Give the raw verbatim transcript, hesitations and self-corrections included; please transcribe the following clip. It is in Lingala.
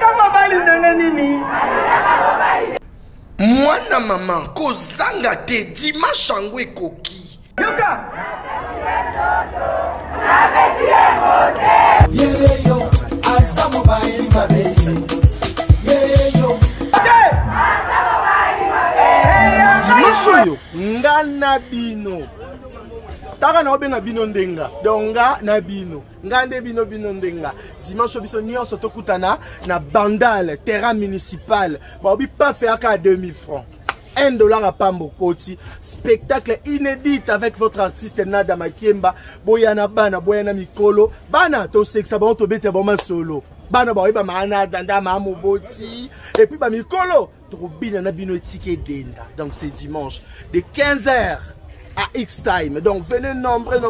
Mwana maman kozanga te dimanche yango ekoki. Yoka. Yeyo azamu bayi mabezi. Yeyo. Dimanche oyo ngana bino. Taka na obenga bino ndenga. Donga na bino. Ngande bino bino ndenga. Dimanche biso nyonso tokutana na Bandal, terrain municipal. Ba obi pas faire qu'à deux mille francs. un dollar à Pambo Koti. Spectacle inédit avec votre artiste Nada Makemba. Boyana Bana, Boyana Mikolo. Bana, to sexa bon to bete bon solo. Bana ba iba mana danda mamu boti. Et puis ba Mikolo. Trop bien na bino ticket denda. Donc c'est dimanche de quinze heures à X time. Donc venez nombreux.